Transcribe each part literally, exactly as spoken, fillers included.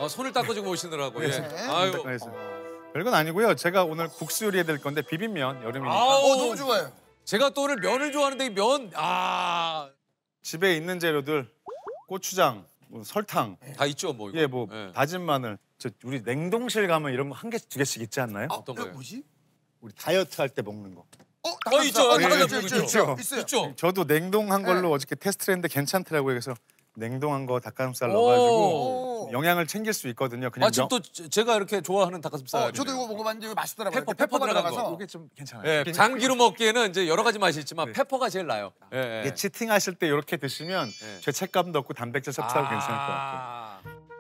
어, 손을 닦아주고 오시느라고. 네. 예. 아유. 별건 아니고요. 제가 오늘 국수 요리해 드릴 건데 비빔면 여름이니까. 어, 너무 좋아요. 제가 또 오늘 면을 좋아하는데 이 면, 아. 집에 있는 재료들 고추장, 뭐 설탕, 다 있죠, 뭐. 이거. 예, 뭐 예. 다진 마늘. 저 우리 냉동실 가면 이런 거 한 개씩 두 개씩 있지 않나요? 아, 어떤 이거 거예요? 뭐지? 우리 다이어트 할 때 먹는 거. 어, 어, 있죠. 닭가슴살. 닭가슴살 있죠, 있죠. 있죠. 있어요. 있죠. 저도 냉동한 걸로 네. 어저께 테스트를 했는데 괜찮더라고요. 그래서 냉동한 거 닭가슴살 오. 넣어가지고 영양을 챙길 수 있거든요. 그냥 마침 명- 또 제- 제가 이렇게 좋아하는 닭가슴살. 어, 저도 이거 먹어봤는데 이거 맛있더라고요. 페퍼, 이렇게 페퍼 들어간 들어가서. 이게 좀 괜찮아요. 예, 이게, 장기로 먹기에는 이제 여러 가지 맛이 있지만 네. 페퍼가 제일 나요. 예, 예. 이게 치팅하실 때 이렇게 드시면 네. 죄책감도 없고 단백질 섭취하고 괜찮을 것 같아요. 아.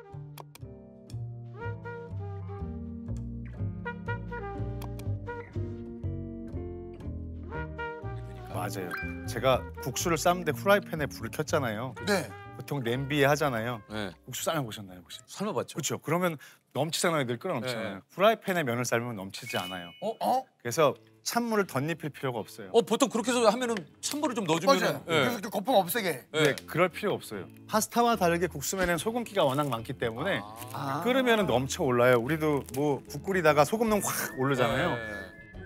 맞아요. 제가 국수를 삶는데 후라이팬에 불을 켰잖아요. 네. 보통 냄비에 하잖아요. 네. 국수 삶아 보셨나요 혹시? 삶아봤죠. 그렇죠. 그러면 넘치잖아요. 늘 끓어 넘치잖아요. 네. 후라이팬에 면을 삶으면 넘치지 않아요. 어? 어? 그래서 찬물을 덧입힐 필요가 없어요. 어, 보통 그렇게 해서 하면은 찬물을 좀 넣어주면. 맞아요. 그래서 이렇게 거품 없애게. 근데 그럴 필요 없어요. 파스타와 다르게 국수면에는 소금기가 워낙 많기 때문에 아. 끓으면 넘쳐 올라요. 우리도 뭐 국 끓이다가 소금 넣으면 확 오르잖아요. 네.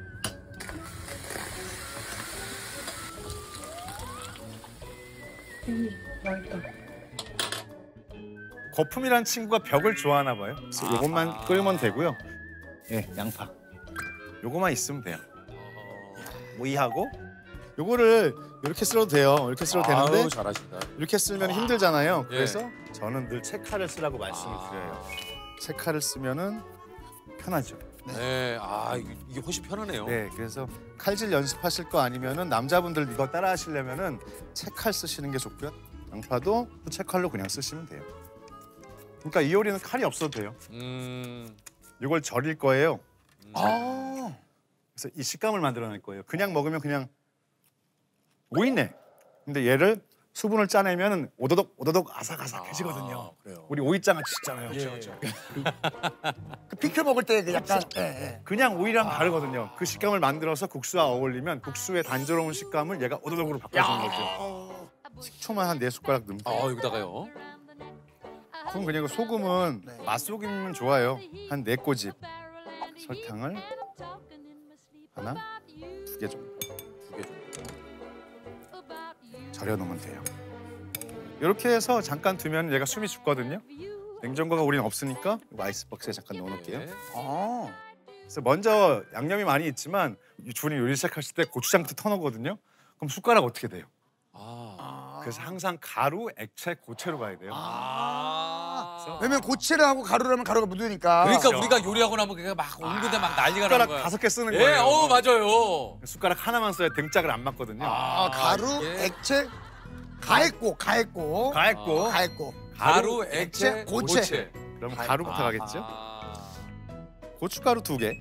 거품이란 친구가 벽을 좋아하나 봐요. 그래서 요것만 아하. 끓이면 되고요. 예, 양파. 요거만 있으면 돼요. 오이하고 요거를 이렇게 쓸어도 돼요. 이렇게 쓸어도 아유, 되는데 잘하신다. 이렇게 쓰면 힘들잖아요. 예. 그래서 저는 늘 채칼을 쓰라고 말씀을 아. 드려요. 채칼을 쓰면은 편하죠. 네, 아 이게 이게 훨씬 편하네요. 네, 그래서 칼질 연습하실 거 아니면은 남자분들 이거 따라 하시려면은 채칼 쓰시는 게 좋고요. 양파도 채칼로 그냥 쓰시면 돼요. 그러니까 이 요리는 칼이 없어도 돼요. 음. 이걸 절일 거예요. 아. 그래서 이 식감을 만들어낼 거예요. 그냥 먹으면 그냥 오이네. 근데 얘를 수분을 짜내면 오도독 오도독 아삭아삭해지거든요. 아, 그래요. 우리 오이장아찌 있잖아요. 그렇죠. 그 피클 먹을 때 그 약간 예, 예. 그냥 오이랑 다르거든요. 그 식감을 만들어서 국수와 어울리면 국수의 단조로운 식감을 얘가 오도독으로 바꿔주는 거죠. 식초만 한 네 숟가락 넣으면 돼요. 아, 여기다가요. 그럼 그냥 그 소금은 네. 맛소금이면 좋아요. 한 네 꼬집. 설탕을 하나, 두 개 정도 두 개 정도. 절여 놓으면 돼요. 이렇게 해서 잠깐 두면 얘가 숨이 죽거든요. 냉장고가 우리는 없으니까 이거 아이스박스에 잠깐 넣어놓을게요. 네. 아. 그래서 먼저 양념이 많이 있지만 주인이 요리 시작하실 때 고추장부터 터놓거든요. 그럼 숟가락 어떻게 돼요? 아. 그래서 항상 가루, 액체, 고체로 가야 돼요. 아. 왜냐면 고체를 하고 가루를 하면 가루가 묻으니까. 그러니까 우리가 요리하고 나면 그게 막 온 군데 막 난리가 나는 숟가락 거야. 다섯 개 쓰는 예, 거예요. 어 맞아요. 숟가락 하나만 써야 등짝을 안 맞거든요. 아, 가루, 이게 액체, 가했고, 가했고. 가했고 가했고. 가루, 액체, 액체, 고체. 고체. 그럼 가- 가루부터 아하. 가겠죠? 고춧가루 두 개,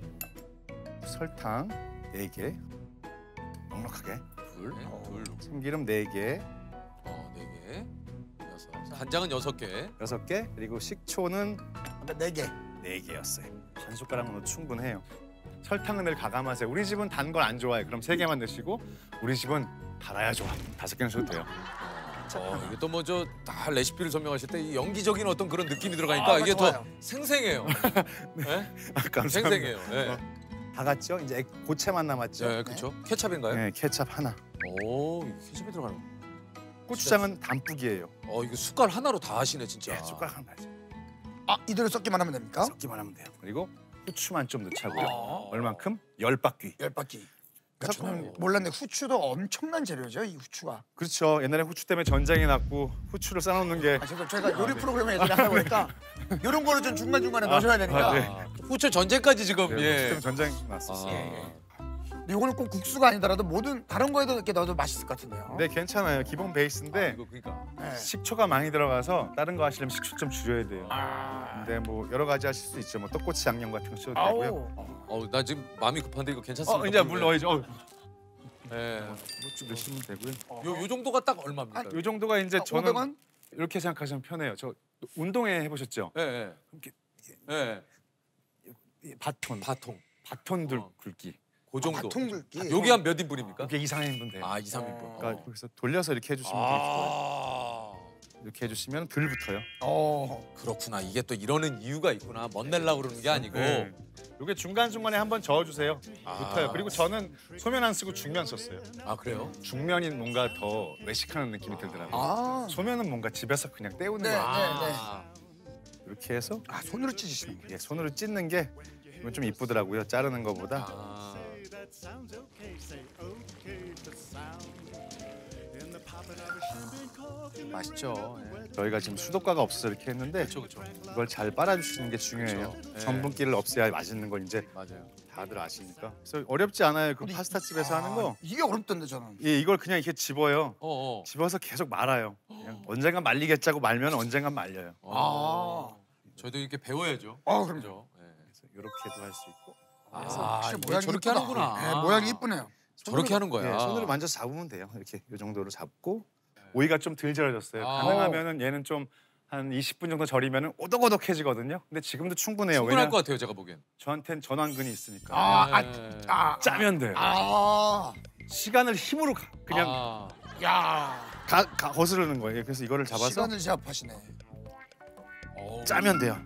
설탕 네 개, 넉넉하게, 둘, 둘, 참기름 네 개, 어, 네 개, 여섯. 간장은 여섯 개. 여섯 개, 그리고 식초는 네 개. 네 개였어요. 반 숟가락으로 충분해요. 설탕은 늘 가감하세요. 우리 집은 단 걸 안 좋아해. 그럼 세 개만 넣으시고 우리 집은 달아야 좋아. 다섯 개는 줘도 돼요. 어, 이게 또 뭐 저 다 레시피를 설명하실 때 이 연기적인 어떤 그런 느낌이 들어가니까 아, 이게 좋아요. 더 생생해요. 네? 아, 감사합니다. 생생해요. 네. 어, 다 갔죠? 이제 액- 고체만 남았죠? 네, 그렇죠. 케찹인가요? 네, 케찹 하나. 오, 이게 케찹이 들어가는. 고추장은 단뿌기예요. 어, 이거 숟갈 하나로 다 하시네 진짜. 네, 숟가락 하나 맞아요. 아, 이대로 섞기만 하면 됩니까? 섞기만 하면 돼요. 그리고 후추만 좀 넣자고요. 아. 얼만큼? 열 바퀴. 열 바퀴. 그래서 저는 몰랐는데 후추도 엄청난 재료죠, 이 후추가. 그렇죠. 옛날에 후추 때문에 전쟁이 났고 후추를 싸놓는 게 아, 저도 제가 요리 프로그램을 예전에 하다 보니까 이런 거를 좀 중간중간에 넣어줘야 되니까. 아, 네. 아, 후추 전쟁까지 지금 네, 후추 예. 때문에 전쟁이 났었어요. 아. 예, 근데 이거는 꼭 국수가 아니더라도 모든 다른 거에도 이렇게 넣어도 맛있을 것 같은데요. 네, 괜찮아요. 기본 베이스인데 아, 이거 그러니까. 네. 식초가 많이 들어가서 다른 거 하시려면 식초 좀 줄여야 돼요. 아. 근데 뭐 여러 가지 하실 수 있죠. 뭐 떡꼬치 양념 같은 거 쓰셔도 되고요. 아우. 어, 나 지금 마음이 급한데 이거 괜찮습니까? 어, 이제 물 넣어야죠. 어, 예. 뭐좀 넣으시면 되고요. 요, 요 정도가 딱 얼마입니까? 이 정도가 이제 저는 오백 원? 이렇게 생각하시면 편해요. 저 운동회 해보셨죠? 예, 예. 이렇게 예. 이 바톤, 바통. 바톤 들 어. 굵기. 그 정도. 바통 굵기. 여기 한 몇 인분입니까? 이게 이, 삼 인분 돼요. 아, 이, 삼 인분. 어. 그러니까 거기서 돌려서 이렇게 해주시면 되게 좋아요. 아. 이렇게 해주시면 덜 붙어요. 어. 그렇구나. 이게 또 이러는 이유가 있구나. 멋내려고 그러는 게 아니고. 네. 이게 중간 중간에 한번 저어주세요. 아. 붙어요. 그리고 저는 소면 안 쓰고 중면 썼어요. 아 그래요? 중면이 뭔가 더 외식하는 느낌이 들더라고요. 아. 소면은 뭔가 집에서 그냥 때우는 네. 거예요. 아. 이렇게 해서 아 손으로 찢으시는 거예요. 예, 손으로 찢는 게 이건 좀 이쁘더라고요. 자르는 것보다. 아. 맛있죠. 예. 저희가 지금 수도가가 없어서 이렇게 했는데 그렇죠, 그렇죠. 이걸 잘 빨아주시는 게 중요해요. 그렇죠. 네. 전분기를 없애야 맛있는 걸 이제 맞아요. 다들 아시니까. 그래서 어렵지 않아요. 그 파스타 집에서 하는 거. 이게 어렵던데 저는. 예, 이걸 그냥 이렇게 집어요. 어, 어. 집어서 계속 말아요. 그냥 언젠간 말리겠자고 말면 언젠간 말려요. 아. 저희도 이렇게 배워야죠. 아 그럼요. 그죠? 예. 그래서 이렇게도 할 수 있고. 아, 확실히 이게 모양이 저렇게 이쁘다. 하는구나. 네, 모양이 이쁘네요. 저렇게 하는 거야. 예, 손으로 만져 잡으면 돼요. 이렇게 이 정도로 잡고 오이가 좀 덜 절여졌어요. 아. 가능하면은 얘는 좀 한 이십 분 정도 절이면은 오독오독해지거든요. 근데 지금도 충분해요. 충분할 왜냐 것 같아요, 제가 보기엔. 저한텐 전완근이 있으니까. 아, 아, 네. 아, 짜면 돼요. 아, 시간을 힘으로 가- 그냥 아. 야, 가, 가, 거스르는 거예요. 그래서 이거를 잡아서 시간을 제압하시네. 어우. 짜면 돼요.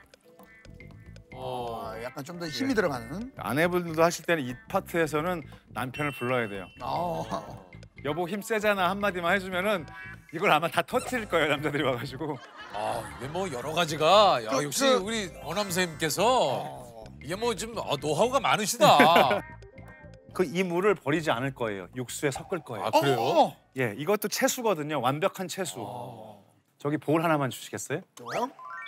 어. 아, 약간 좀 더 힘이 들어가는. 아내분들도 하실 때는 이 파트에서는 남편을 불러야 돼요. 아, 여보 힘 세잖아 한마디만 해주면은 이걸 아마 다 터트릴 거예요. 남자들이 와가지고. 아, 이게 뭐 여러 가지가 야, 그, 역시 그- 우리 어남선생님께서 어. 이게 뭐 좀 어, 노하우가 많으시다. 그 이 물을 버리지 않을 거예요. 육수에 섞을 거예요. 아, 그래요? 어, 예, 이것도 채수거든요. 완벽한 채수. 저기 볼 하나만 주시겠어요? 뭐요?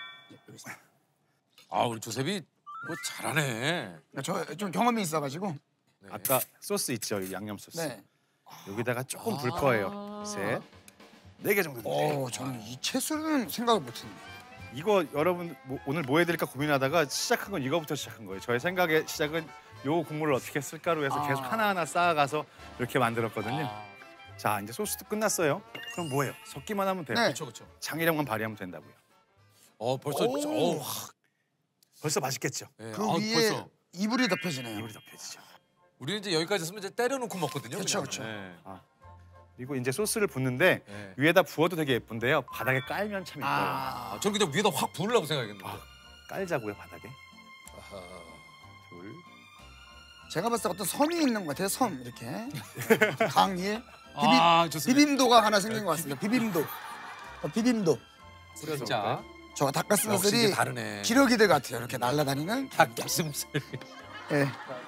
아, 우리 조셉이 뭐 잘하네. 저좀 경험이 있어가지고. 네. 아까 소스 있죠, 이 양념 소스. 네. 여기다가 조금 아. 불 거예요. 셋, 네 개 정도. 어, 저는 이 채소는 생각을 못했네. 이거 여러분 뭐, 오늘 뭐 해드릴까 고민하다가 시작한 건 이거부터 시작한 거예요. 저의 생각의 시작은 요 국물을 어떻게 쓸까로 해서 아. 계속 하나하나 쌓아가서 이렇게 만들었거든요. 아, 자, 이제 소스도 끝났어요. 그럼 뭐예요? 섞기만 하면 돼요. 네. 그렇죠, 그렇죠. 창의력만 발휘하면 된다고요. 어, 벌써 오. 어, 벌써 맛있겠죠? 네. 그 아, 위에 벌써. 이불이 덮여지네요. 이불이 덮여지죠. 우리는 이제 여기까지 쓰면 이제 때려놓고 먹거든요. 그쵸, 그냥. 그쵸. 네. 그리고 이제 소스를 붓는데 네. 위에다 부어도 되게 예쁜데요. 바닥에 깔면 참 예뻐요. 아, 아, 저는 그냥 위에다 확 부으려고 생각했는데. 아. 깔자고요, 바닥에. 아하. 둘. 제가 봤을 때 어떤 섬이 있는 것 같아요. 섬 이렇게 강 위에 비빔, 아, 좋습니다. 비빔도가 하나 생긴 것 같습니다. 비빔도, 어, 비빔도. 뿌려서 자, 볼까요? 저 역시 닭가슴살이 이게 다르네. 기러기들 같아요. 이렇게 날아다니는. 닭가슴살. 예.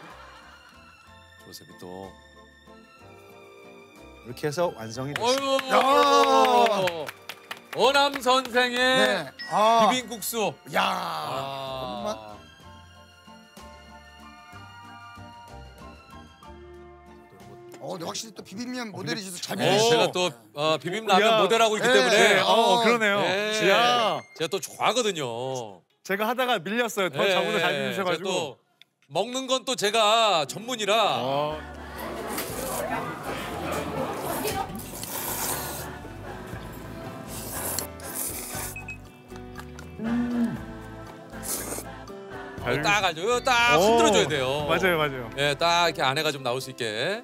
조셉이 또. 이렇게 해서 완성이 됐어요. 어유. 어남 선생의 네. 아, 비빔국수. 야. 아. 어, 근데 확실히 또 비빔면 모델이셔서 잘 어, 비비시죠. 제가 또 어, 비빔라면 야. 모델하고 있기 네. 때문에 네. 어, 그러네요. 네. 지야. 제가 또 좋아하거든요. 제가 하다가 밀렸어요. 더 네. 저보다 잘 제가 비비셔가지고. 또 먹는 건 또 제가 전문이라. 어. 잘 딱 알죠. 이거 딱 오, 흔들어줘야 돼요. 맞아요, 맞아요. 예, 딱 이렇게 안에가 좀 나올 수 있게.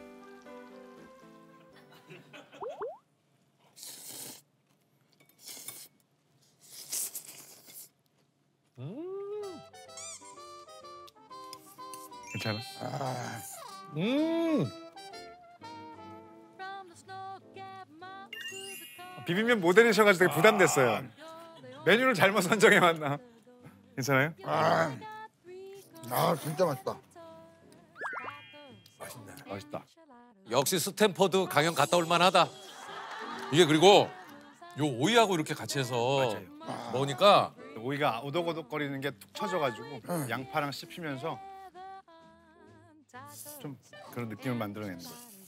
괜찮아. 아, 음. 비빔면 모델이셔가지고 되게 부담됐어요. 메뉴를 잘못 선정해 왔나? 괜찮아요? 아, 아, 진짜 맛있다. 맛있다. 역시 스탠퍼드 강연 갔다 올 만하다. 이게 그리고 요 오이하고 이렇게 같이 해서 맞아요. 먹으니까 오이가 오독오독거리는 게 툭 쳐져가지고 양파랑 씹히면서 좀 그런 느낌을 만들어내는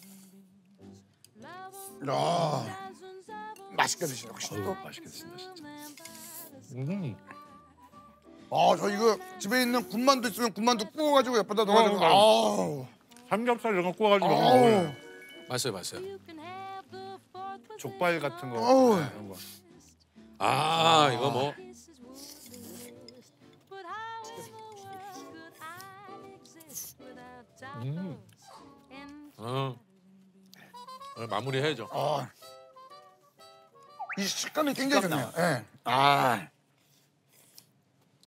거예요. 야, 맛있게 드시네 확실히 또. 맛있게 드신다 진짜. 음. 아, 저 이거 집에 있는 군만두 있으면 군만두 구워가지고 옆에다 넣어가지고. 아우, 삼겹살 이런 거 구워가지고 먹는 아우, 거예요. 맛있어요, 맛있어요. 족발 같은 거 어우. 이런 거. 아, 이거 뭐 음. 어. 오늘 마무리해야죠. 아. 이 식감이 굉장히 좋네요. 예. 아.